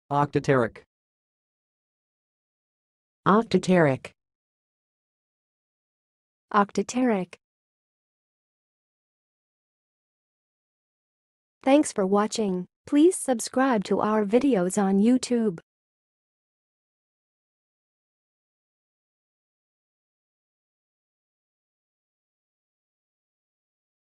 Oktaeteric. Oktaeteric. Oktaeteric. Thanks for watching. Please subscribe to our videos on YouTube.